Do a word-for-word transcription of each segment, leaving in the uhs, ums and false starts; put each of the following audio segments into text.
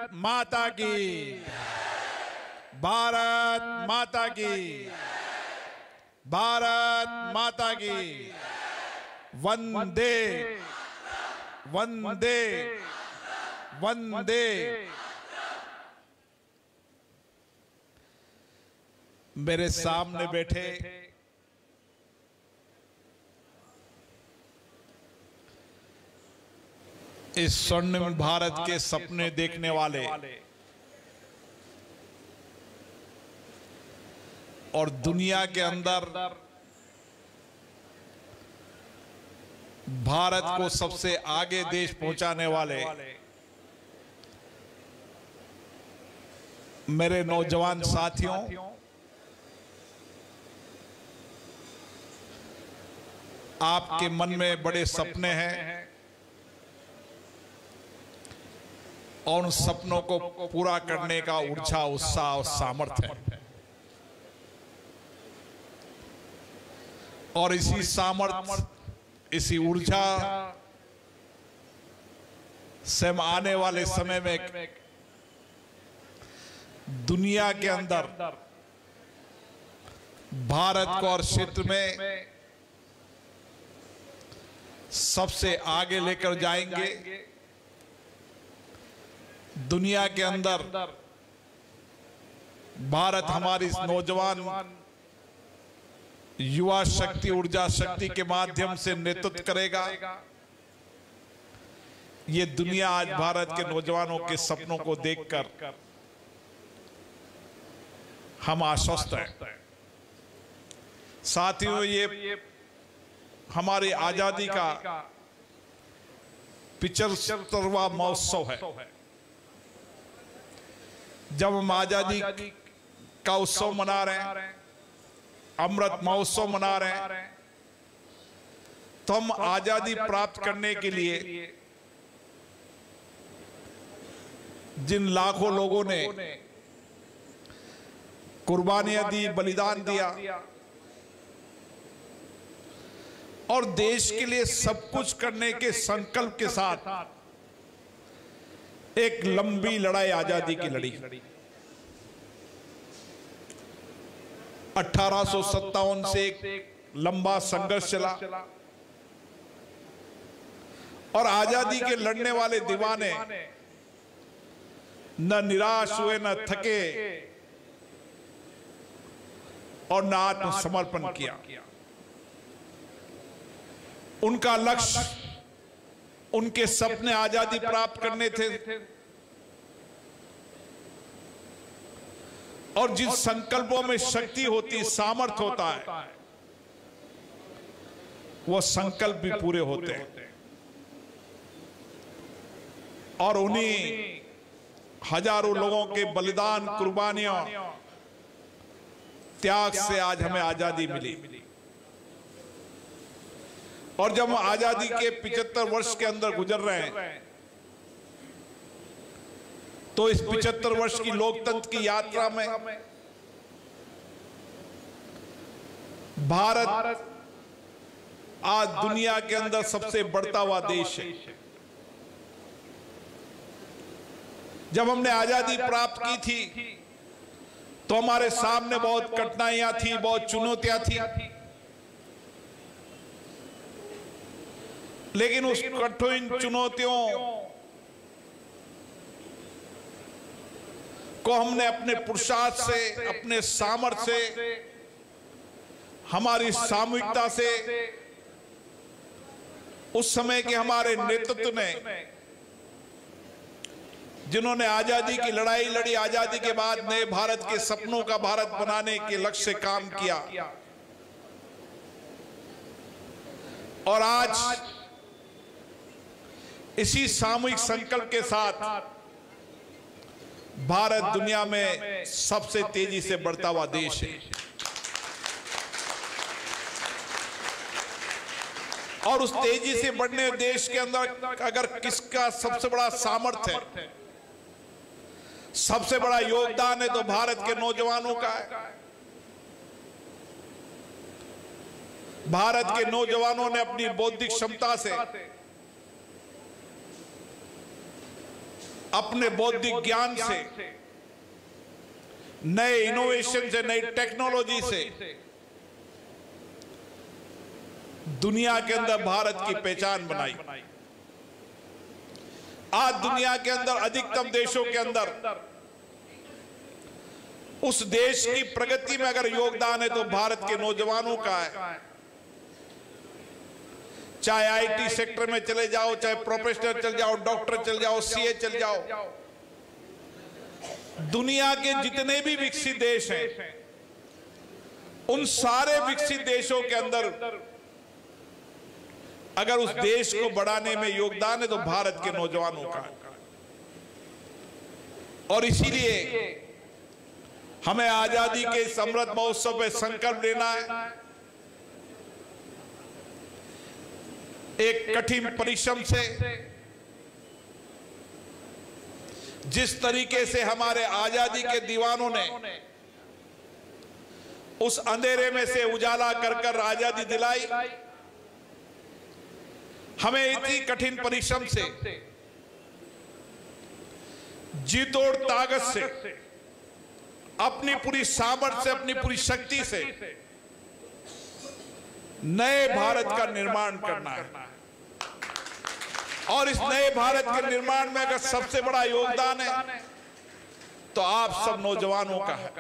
माता की, भारत माता की, भारत माता की। वंदे वंदे वंदे। मेरे सामने बैठे इस स्वर्णिम भारत के सपने देखने वाले और दुनिया के अंदर भारत को सबसे आगे देश पहुंचाने वाले मेरे नौजवान साथियों, आपके मन में बड़े सपने हैं और उन सपनों को पूरा करने का ऊर्जा, उत्साह और सामर्थ्य है। और इसी सामर्थ्य, इसी ऊर्जा से हम आने वाले समय में दुनिया के अंदर भारत को और क्षेत्र में सबसे आगे लेकर जाएंगे। दुनिया के अंदर भारत हमारी नौजवान युवा शक्ति, ऊर्जा शक्ति के माध्यम से नेतृत्व करेगा। ये दुनिया आज भारत के नौजवानों के सपनों को देखकर हम आश्वस्त हैं। साथियों, ये हमारी आजादी का पिचहत्तरवां महोत्सव है। जब हम आजादी का उत्सव मना रहे हैं, अमृत महोत्सव मना रहे हैं, तो हम आजादी प्राप्त करने के लिए जिन लाखों लोगों ने कुर्बानियां दी, बलिदान दिया और देश के लिए सब कुछ करने के संकल्प के साथ एक लंबी लड़ाई आजादी की लड़ी। अठारह सौ सत्तावन से एक लंबा संघर्ष चला और आजादी के लड़ने वाले दीवाने न निराश हुए, न थके और न आत्मसमर्पण किया। उनका लक्ष्य, उनके सपने आजादी प्राप्त करने थे और जिन संकल्पों में शक्ति होती, सामर्थ्य होता है, वो संकल्प भी पूरे होते हैं। और उन्हीं हजारों लोगों के बलिदान, कुर्बानियों, त्याग से आज हमें आजादी मिली। और जब हम आजादी के पिछहत्तर वर्ष के अंदर गुजर रहे हैं, तो इस पिछहत्तर वर्ष की लोकतंत्र की यात्रा में भारत आज दुनिया के अंदर सबसे बढ़ता हुआ देश है। जब हमने आजादी प्राप्त की थी तो हमारे सामने बहुत कठिनाइयां थी, बहुत चुनौतियां थी, लेकिन उस कठिन चुनौतियों को हमने अपने पुरुषार्थ से, अपने सामर्थ्य से, हमारी सामूहिकता से, उस समय के हमारे नेतृत्व ने, जिन्होंने आजादी की लड़ाई लड़ी, आजादी के बाद नए भारत के सपनों का भारत बनाने के लक्ष्य से काम किया। और आज इसी सामूहिक संकल्प के साथ भारत दुनिया में सबसे तेजी से बढ़ता हुआ देश है। और उस तेजी से बढ़ने देश के अंदर अगर किसका सबसे बड़ा सामर्थ्य है, सबसे बड़ा योगदान है, तो भारत के नौजवानों का है। भारत के नौजवानों ने अपनी बौद्धिक क्षमता से, अपने बौद्धिक ज्ञान से, नए इनोवेशन से, नई टेक्नोलॉजी से दुनिया के अंदर भारत की पहचान बनाई। आज दुनिया के अंदर अधिकतम देशों के अंदर उस देश की प्रगति में अगर योगदान है तो भारत के नौजवानों का है। चाहे आईटी सेक्टर में चले जाओ, चाहे प्रोफेसर चल जाओ, डॉक्टर चल जाओ, सीए चल जाओ, दुनिया के जितने भी विकसित देश हैं, उन सारे विकसित देशों के अंदर अगर उस देश को बढ़ाने में योगदान है तो भारत के नौजवानों का। और इसीलिए हमें आजादी के इस अमृत महोत्सव में संकल्प लेना है, एक कठिन परिश्रम से। जिस तरीके से हमारे आजादी के दीवानों ने उस अंधेरे में से उजाला कर कर आजादी दिलाई, हमें इतनी कठिन परिश्रम से, जी तोड़ ताकत से, अपनी पूरी सामर्थ्य से, अपनी पूरी शक्ति से नए भारत का निर्माण करना है। और इस नए भारत के निर्माण में अगर सबसे बड़ा योगदान है तो आप सब नौजवानों का है,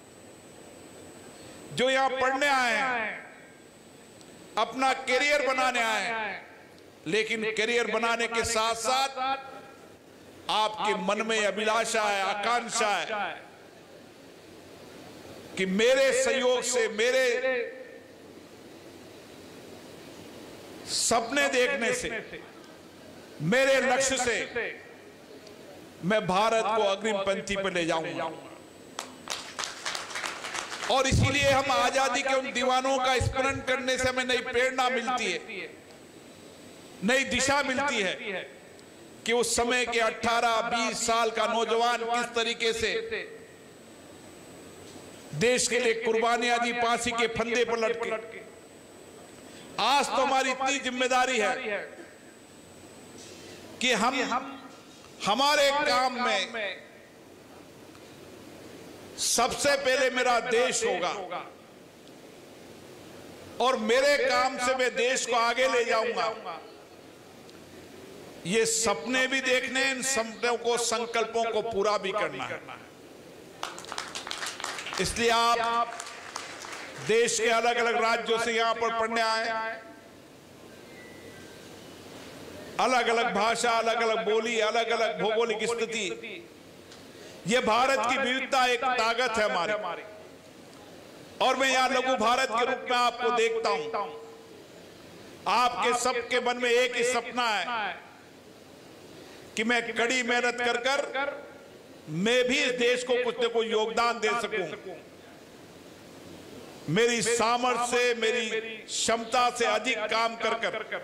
जो यहां पढ़ने आए हैं, अपना करियर बनाने आए हैं। लेकिन करियर बनाने के साथ साथ आपके मन में अभिलाषा है, आकांक्षा है कि मेरे सहयोग से, मेरे सपने देखने से, मेरे लक्ष्य से मैं भारत को अग्रिम पंक्ति पर ले जाऊंगा। और इसीलिए हम आजादी के उन दीवानों का स्मरण करने से हमें नई प्रेरणा मिलती है, नई दिशा मिलती है कि उस समय के अठारह बीस साल का नौजवान किस तरीके से देश के लिए कुर्बानियां दी, फांसी के फंदे पर लटके। आज तो हमारी इतनी जिम्मेदारी है कि हम हमारे काम में सबसे पहले मेरा देश होगा और मेरे काम से मैं देश को आगे ले जाऊंगा। ये सपने भी देखने, इन सपनों को, संकल्पों को पूरा भी करना है। इसलिए आप देश के अलग अलग राज्यों से यहां पर पढ़ने आए, अलग अलग भाषा, अलग अलग बोली, अलग अलग भौगोलिक स्थिति, ये भारत की विविधता एक ताकत है हमारी। और मैं यहां लघु भारत के रूप में आपको देखता हूं। आपके सबके मन में एक ही सपना है कि मैं कड़ी मेहनत कर कर मैं भी इस देश को कुछ न कुछ योगदान दे सकूं। मेरी सामर्थ्य से, मेरी क्षमता से अधिक काम कर कर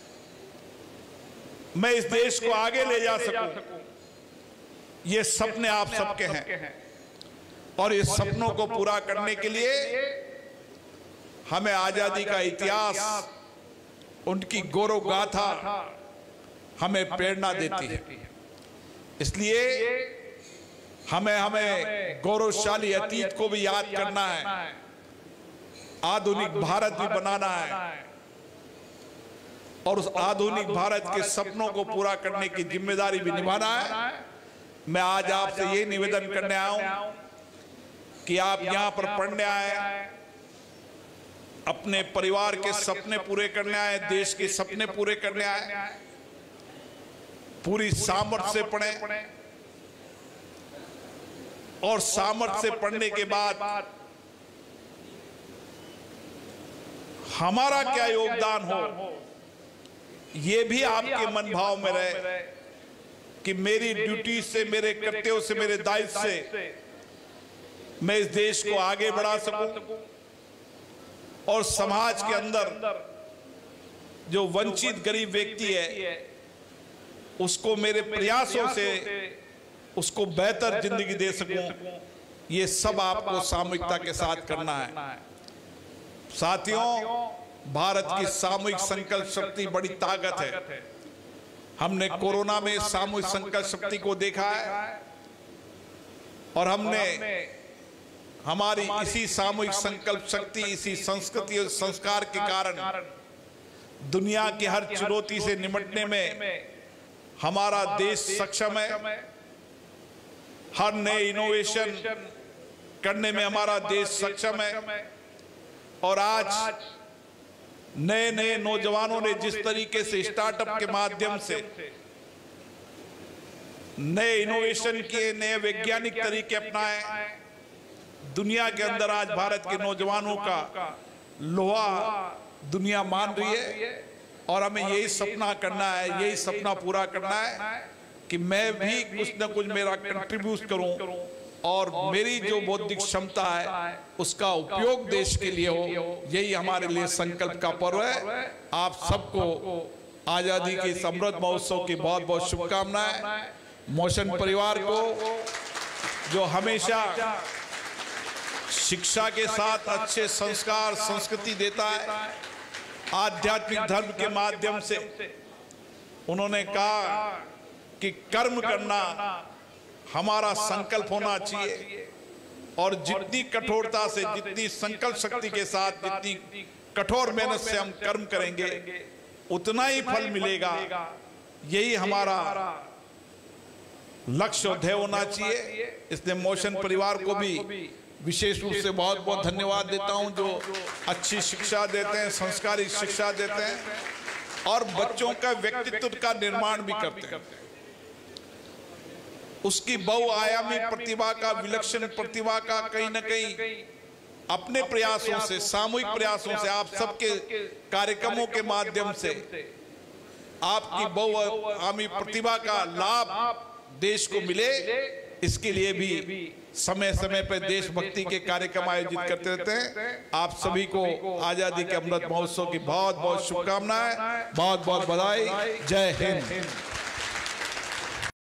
मैं इस देश को आगे ले जा सकूं। ये सपने आप सबके हैं और इस सपनों को पूरा करने के लिए हमें आजादी का इतिहास, उनकी गौरव गाथा हमें प्रेरणा देती है। इसलिए हमें हमें गौरवशाली अतीत को भी याद करना है, आधुनिक भारत भी बनाना है और उस आधुनिक भारत के सपनों को पूरा करने की जिम्मेदारी भी निभाना है। मैं आज आपसे ये निवेदन करने आया हूं कि आप यहां पर पढ़ने आए, अपने परिवार के सपने पूरे करने आए, देश के सपने पूरे करने आए, पूरी सामर्थ्य से पढ़ें और सामर्थ्य से पढ़ने के बाद हमारा क्या योगदान हो ये भी आपके मन भाव में रहे कि मेरी ड्यूटी से, मेरे कर्तव्यों से, मेरे दायित्व से मैं इस देश को आगे बढ़ा सकूं और समाज के अंदर जो वंचित गरीब व्यक्ति है उसको मेरे प्रयासों से उसको बेहतर जिंदगी दे सकूं। ये सब आपको सामूहिकता के साथ करना है। साथियों, भारत की सामूहिक संकल्प शक्ति बड़ी ताकत है। हमने कोरोना में सामूहिक संकल्प शक्ति को देखा है और हमने हमारी इसी सामूहिक संकल्प शक्ति, इसी संस्कृति और संस्कार के कारण दुनिया की हर चुनौती से निपटने में हमारा देश सक्षम है। हर नए इनोवेशन करने में हमारा देश सक्षम है। और आज नए नए नौजवानों ने जिस तरीके से स्टार्टअप के माध्यम से नए इनोवेशन किए, नए वैज्ञानिक तरीके अपनाए, दुनिया के अंदर आज भारत के नौजवानों का लोहा दुनिया मान रही है। और हमें यही सपना करना है, यही सपना पूरा करना है कि मैं भी कुछ न कुछ मेरा कंट्रीब्यूट करूं और मेरी जो बौद्धिक क्षमता है उसका उपयोग देश के लिए हो। यही हमारे लिए संकल्प का पर्व है। आप सबको आजादी के समृद्ध महोत्सव की बहुत बहुत शुभकामनाएं। मोशन परिवार को जो हमेशा शिक्षा के साथ अच्छे संस्कार संस्कृति देता है, आध्यात्मिक धर्म के माध्यम से उन्होंने कहा कि कर्म करना हमारा संकल्प होना चाहिए और जितनी कठोरता से, जितनी संकल्प शक्ति के साथ, जितनी कठोर मेहनत से हम कर्म करेंगे उतना ही फल मिलेगा। यही हमारा लक्ष्य और ध्येय होना चाहिए। इसलिए मोशन परिवार को भी विशेष रूप से बहुत बहुत धन्यवाद देता हूं, जो अच्छी शिक्षा देते हैं, संस्कारी शिक्षा देते हैं और बच्चों का व्यक्तित्व का निर्माण भी करते हैं। उसकी बहुआयामी प्रतिभा का, विलक्षण प्रतिभा का कहीं ना कहीं अपने प्रयासों से, सामूहिक प्रयासों से, आप सबके कार्यक्रमों के माध्यम से आपकी बहुआयामी प्रतिभा का लाभ देश को मिले, इसके लिए भी समय समय पर देशभक्ति के कार्यक्रम आयोजित करते रहते हैं। आप सभी को आजादी के अमृत महोत्सव की बहुत बहुत शुभकामनाएं, बहुत बहुत बधाई। जय हिंद।